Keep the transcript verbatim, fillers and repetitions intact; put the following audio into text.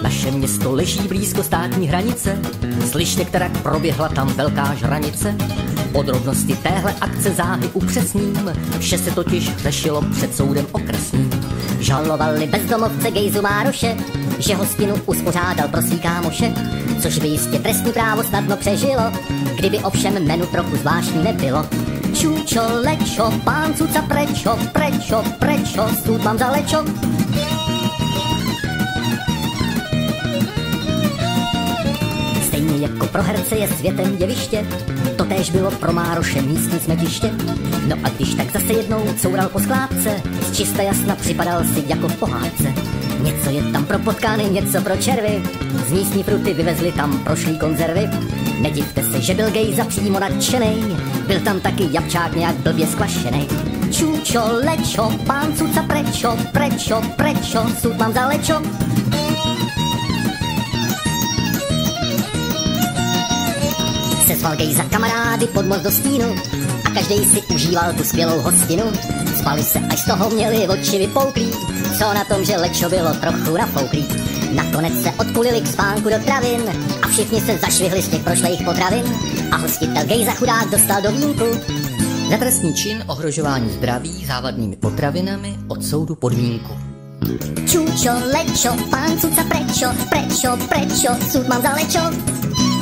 Naše město leží blízko státní hranice, slyšte, která proběhla tam velká žranice. Podrobnosti téhle akce záhy upřesním, vše se totiž řešilo před soudem okresním. Žalovali bezdomovce Gejzu Mároše, že hostinu uspořádal pro svý kámoše, což by jistě trestní právo snadno přežilo, kdyby ovšem jménu trochu zvláštní nebylo. Čučo, lečo, pán cuca prečo, prečo, prečo, soud mám za lečo. Stejně jako pro herce je světem jeviště, totéž bylo pro Mároše místní smetiště. No a když tak zase jednou coural po skládce, z čista jasna připadal si jako v pohádce. Něco je tam pro potkány, něco pro červy, z místní fruty vyvezli tam prošlý konzervy. Nedivte se, že byl Gejza přímo nadšenej, byl tam taky jabčák nějak blbě skvašenej. Čučo, lečo, pán cuca prečo, prečo, prečo, soud mám za lečo. Sezval Gejza kamarády pod most do stínu a každej si užíval tu skvělou hostinu. Spali se, až z toho měli oči vypouklý, co na tom, že lečo bylo trochu nafouklý. Nakonec se odkulili k spánku do travin a všichni se zašvihli z těch prošlejch potravin a hostitel Gejza chudák dostal do vínku. Za trestný čin ohrožování zdraví závadnými potravinami od soudu podmínku. Čučo, lečo, pán cuca prečo, prečo, prečo, soud mám za lečo.